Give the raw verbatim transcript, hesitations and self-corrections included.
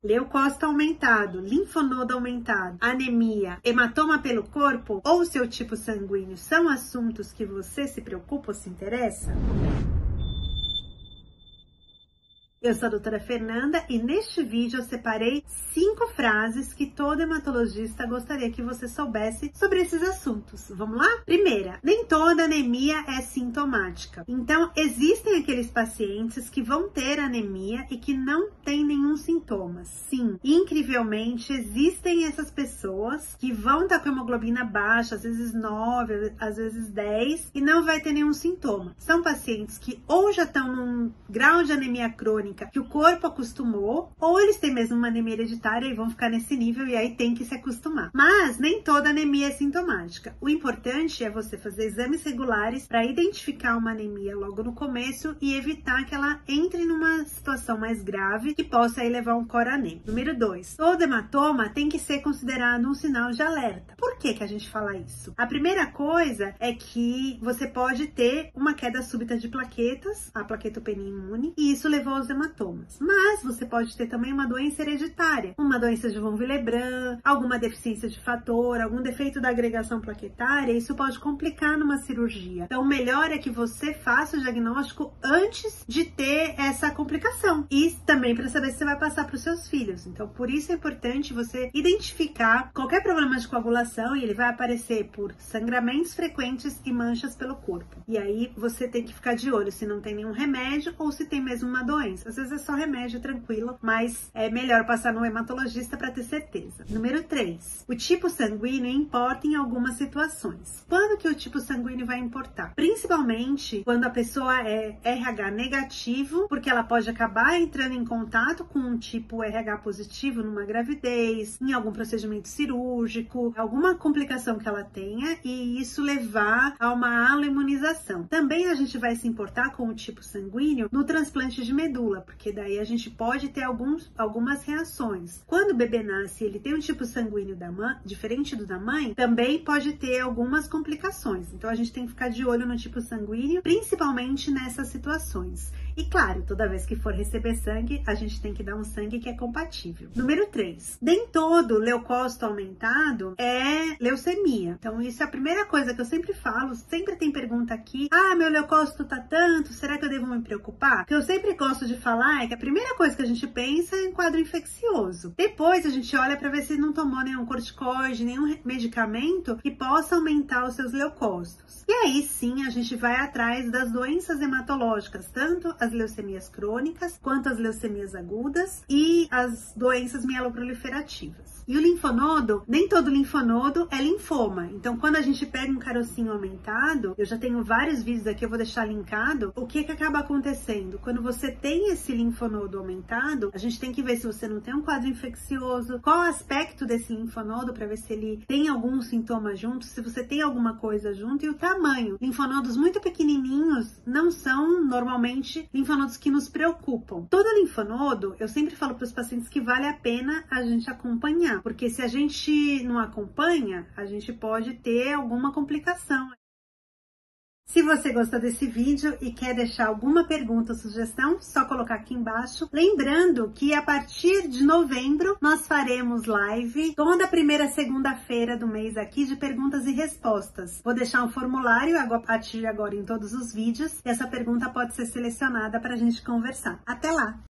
leucócito aumentado, linfonodo aumentado, anemia, hematoma pelo corpo ou seu tipo sanguíneo são assuntos que você se preocupa ou se interessa? Eu sou a doutora Fernanda e neste vídeo eu separei cinco frases que todo hematologista gostaria que você soubesse sobre esses assuntos. Vamos lá? Primeira, nem toda anemia é sintomática. Então, existem aqueles pacientes que vão ter anemia e que não têm nenhum sintoma. Sim, incrivelmente, existem essas pessoas que vão estar com hemoglobina baixa, às vezes nove, às vezes dez, e não vai ter nenhum sintoma. São pacientes que ou já estão num grau de anemia crônica que o corpo acostumou, ou eles têm mesmo uma anemia hereditária e vão ficar nesse nível e aí tem que se acostumar. Mas nem toda anemia é sintomática. O importante é você fazer exames regulares para identificar uma anemia logo no começo e evitar que ela entre numa situação mais grave que possa aí levar um cor anêmico. Número dois, todo hematoma tem que ser considerado um sinal de alerta. Por que que a gente fala isso? A primeira coisa é que você pode ter uma queda súbita de plaquetas, a plaquetopenia imune, e isso levou aos hematomas. Mas você pode ter também uma doença hereditária, uma doença de von Willebrand, alguma deficiência de fator, algum defeito da agregação plaquetária, isso pode complicar numa cirurgia. Então, o melhor é que você faça o diagnóstico antes de ter essa complicação e também para saber se você vai passar para os seus filhos. Então, por isso é importante você identificar qualquer problema de coagulação e ele vai aparecer por sangramentos frequentes e manchas pelo corpo. E aí, você tem que ficar de olho se não tem nenhum remédio ou se tem mesmo uma doença. Às vezes é só remédio tranquilo, mas é melhor passar no hematologista para ter certeza. Número três. O tipo sanguíneo importa em algumas situações. Quando que o tipo sanguíneo vai importar? Principalmente quando a pessoa é R H negativo, porque ela pode acabar entrando em contato com um tipo R H positivo numa gravidez, em algum procedimento cirúrgico, alguma complicação que ela tenha e isso levar a uma aloimunização. Também a gente vai se importar com o tipo sanguíneo no transplante de medula, porque daí a gente pode ter alguns, algumas reações. Quando o bebê nasce e ele tem um tipo sanguíneo da mãe, diferente do da mãe, também pode ter algumas complicações. Então a gente tem que ficar de olho no tipo sanguíneo, principalmente nessas situações. E claro, toda vez que for receber sangue, a gente tem que dar um sangue que é compatível. Número três. Nem todo leucócito aumentado é leucemia. Então isso é a primeira coisa que eu sempre falo, sempre tem pergunta aqui, ah, meu leucócito tá tanto, será que eu devo me preocupar? O que eu sempre gosto de falar é que a primeira coisa que a gente pensa é em quadro infeccioso. Depois a gente olha para ver se não tomou nenhum corticoide, nenhum medicamento que possa aumentar os seus leucócitos. E aí sim a gente vai atrás das doenças hematológicas, tanto as leucemias crônicas, quanto as leucemias agudas e as doenças mieloproliferativas. E o linfonodo, nem todo linfonodo é linfoma. Então, quando a gente pega um carocinho aumentado, eu já tenho vários vídeos aqui, eu vou deixar linkado, o que que acaba acontecendo? Quando você tem esse linfonodo aumentado, a gente tem que ver se você não tem um quadro infeccioso, qual o aspecto desse linfonodo para ver se ele tem algum sintoma junto, se você tem alguma coisa junto e o tamanho. Linfonodos muito pequenininhos não são normalmente linfonodos que nos preocupam. Todo linfonodo, eu sempre falo para os pacientes que vale a pena a gente acompanhar, porque se a gente não acompanha, a gente pode ter alguma complicação. Se você gostou desse vídeo e quer deixar alguma pergunta ou sugestão, só colocar aqui embaixo. Lembrando que a partir de novembro nós faremos live toda primeira segunda-feira do mês aqui de perguntas e respostas. Vou deixar um formulário a partir de agora em todos os vídeos e essa pergunta pode ser selecionada para a gente conversar. Até lá!